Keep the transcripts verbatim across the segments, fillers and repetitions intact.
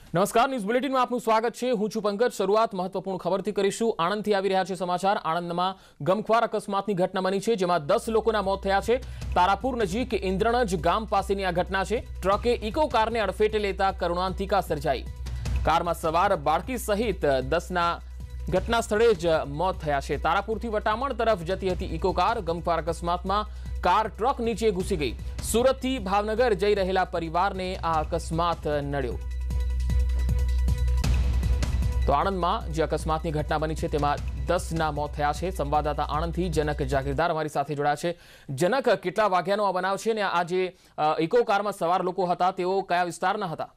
નમસ્કાર, ન્યૂઝ બુલેટિનમાં આપનું સ્વાગત છે। હું છું પંકજ। શરૂઆત મહત્વપૂર્ણ ખબરથી કરીશું। આણંદથી આવી રહ્યા છે સમાચાર। આણંદમાં ગમખ્વાર અકસ્માતની ઘટના બની છે, જેમાં દસ લોકોના મોત થયા છે। તારાપુર નજીક ઇન્દ્રણજ ગામ પાસેની આ ઘટના છે। ટ્રકે ઇકો કારને અડફેટે લેતા કરુણાંતિકા સર્જાઈ। કારમાં સવાર બાળકી સહિત દસના ઘટના સ્થળે જ મોત થયા છે। તારાપુરથી વટામણ તરફ જતી હતી ઇકો કાર। ગમખ્વાર અકસ્માતમાં કાર ટ્રક નીચે ઘૂસી ગઈ। સુરતથી ભાવનગર જઈ રહેલા પરિવારને આ અકસ્માત નડ્યો। તો આણંદમાં જે અકસ્માતની ઘટના બની છે તેમાં દસના મોત થયા છે। સંવાદદાતા આણંદથી જનક જાગીરદાર અમારી સાથે જોડાયા છે। જનક, કેટલા વાગ્યાનો આ બનાવ છે ને આ જે ઇકો કારમાં સવાર લોકો હતા તેઓ કયા વિસ્તારના હતા?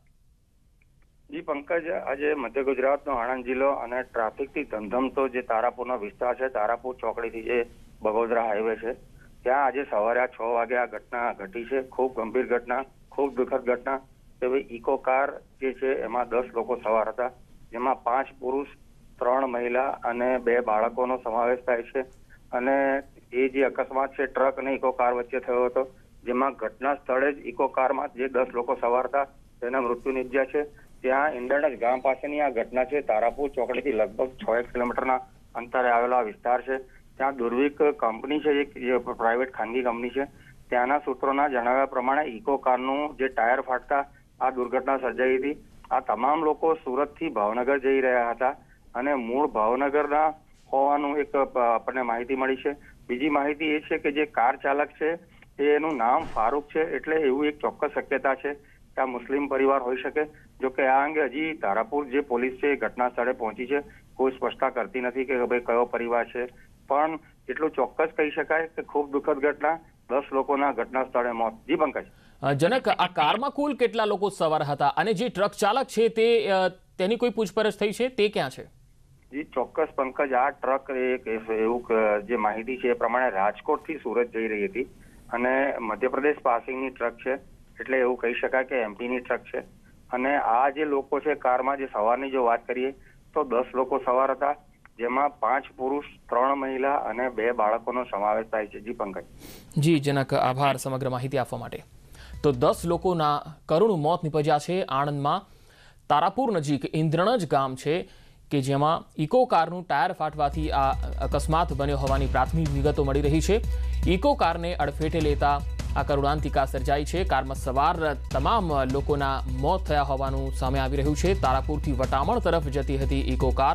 જી પંકજ, આજે મધ્ય ગુજરાતનો આણંદ જિલ્લો અને ટ્રાફિકથી ધમધમતો જે તારાપુરનો વિસ્તાર છે, તારાપુર ચોકડીથી જે બગોદરા હાઈવે છે, ત્યાં આજે સવારે છ વાગે આ ઘટના ઘટી છે। ખૂબ ગંભીર ઘટના, ખૂબ દુઃખદ ઘટના। કે ઇકો કાર જે છે એમાં દસ લોકો સવાર હતા, જેમાં પાંચ પુરુષ, ત્રણ મહિલા અને બે બાળકોનો સમાવેશ થાય છે। અને એ જે અકસ્માત છે ટ્રક અને ઇકો કાર વચ્ચે થયો હતો, જેમાં ઘટના સ્થળે જ ઇકો કારમાં જે દસ લોકો સવાર હતા તેના મૃત્યુ નિપજ્યા છે। ત્યાં ઇન્દ્રણજ ગામ પાસેની આ ઘટના છે। તારાપુર ચોકડીથી લગભગ છ એક કિલોમીટરના અંતરે આવેલો આ વિસ્તાર છે। ત્યાં દુર્વિક કંપની છે, એક જે પ્રાઇવેટ ખાનગી કંપની છે, ત્યાંના સૂત્રોના જણાવ્યા પ્રમાણે ઇકો કારનું જે ટાયર ફાટતા આ દુર્ઘટના સર્જાઈ હતી। આ તમામ લોકો સુરતથી ભાવનગર જઈ રહ્યા હતા અને મૂળ ભાવનગરના હોવાનું એક આપણને માહિતી મળી છે। બીજી માહિતી એ છે કે જે કાર ચાલક છે એનું નામ ફારૂક છે, એટલે એવું એક ચોક્કસ શક્યતા છે કે આ મુસ્લિમ પરિવાર હોઈ શકે। જો કે આ અંગે હજી તારાપુર જે પોલીસ છે એ ઘટના સ્થળે પહોંચી છે, કોઈ સ્પષ્ટતા કરતી નથી કે ભાઈ કયો પરિવાર છે, પણ એટલું ચોક્કસ કહી શકાય કે ખૂબ દુઃખદ ઘટના, દસ લોકોના ઘટના સ્થળે મોત। જી પંકજ। જનક, આ કારમાં કુલ કેટલા લોકો સવાર હતા અને જે ટ્રક ચાલક છે તે તેની કોઈ પૂછપરછ થઈ છે? તે ક્યાં છે? જી ચોક્કસ પંકજ, આ ટ્રક એક એવું જે માહિતી છે એ પ્રમાણે રાજકોટથી સુરત જઈ રહી હતી અને મધ્યપ્રદેશ પાસિંગની ટ્રક છે, એટલે એવું કહી શકાય કે એમપીની ટ્રક છે। અને આ જે લોકો છે કારમાં, જે સવારની જો વાત કરીએ તો દસ લોકો સવાર હતા, જેમાં પાંચ પુરુષ, ત્રણ મહિલા અને બે બાળકોનો સમાવેશ થાય છે। જી પંકજ। જી જનક, આભાર સમગ્ર માહિતી આપવા માટે। તો દસ લોકોના કરુણ મોત નિપજ્યા છે આણંદમાં। તારાપુર નજીક ઇન્દ્રણજ ગામ છે કે જેમાં ઇકો કારનું ટાયર ફાટવાથી આ અકસ્માત બન્યો હોવાની પ્રાથમિક વિગતો મળી રહી છે। ઇકો કારને અડફેટે લેતા આ કરુણાંતિકા સર્જાઈ છે। કારમાં સવાર તમામ લોકોના મોત થયા હોવાનું સામે આવી રહ્યું છે। તારાપુરથી વટામણ તરફ જતી હતી ઇકો કાર।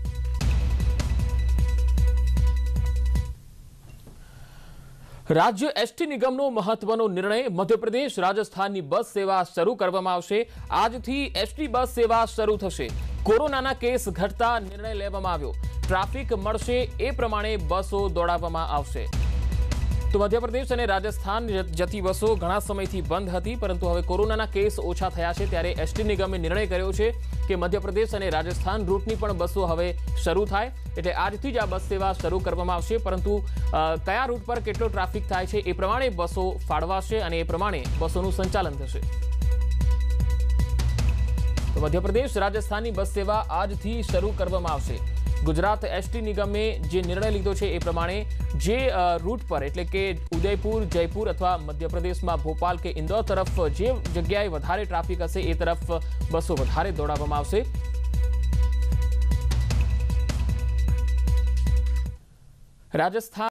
રાજ્ય એસટી નિગમનો મહત્વનો નિર્ણય। મધ્યપ્રદેશ રાજસ્થાનની બસ સેવા શરૂ કરવામાં આવશે। આજથી એસટી બસ સેવા શરૂ થશે। કોરોનાના કેસ ઘટતા નિર્ણય લેવામાં આવ્યો। ટ્રાફિક મળશે એ પ્રમાણે બસો દોડાવવામાં આવશે। તો મધ્યપ્રદેશ અને રાજસ્થાન જતી બસો ઘણા સમયથી બંધ હતી, પરંતુ હવે કોરોનાના કેસ ઓછા થયા છે ત્યારે એસટી નિગમે નિર્ણય કર્યો છે કે મધ્યપ્રદેશ અને રાજસ્થાન રૂટની પણ બસો હવે શરૂ થાય, એટલે આજથી જ આ બસ સેવા શરૂ કરવામાં આવશે। પરંતુ કયા રૂટ પર કેટલો ટ્રાફિક થાય છે એ પ્રમાણે બસો ફાળવાશે અને એ પ્રમાણે બસોનું સંચાલન થશે। તો મધ્યપ્રદેશ રાજસ્થાનની બસ સેવા આજથી શરૂ કરવામાં આવશે। ગુજરાત એસટી નિગમે જે નિર્ણય લીધો છે એ પ્રમાણે જે રૂટ પર, એટલે કે ઉદયપુર, જયપુર અથવા મધ્યપ્રદેશમાં ભોપાલ કે ઇન્દોર તરફ જે જગ્યાએ વધારે ટ્રાફિક હશે એ તરફ બસો વધારે દોડાવવામાં આવશે। રાજસ્થાન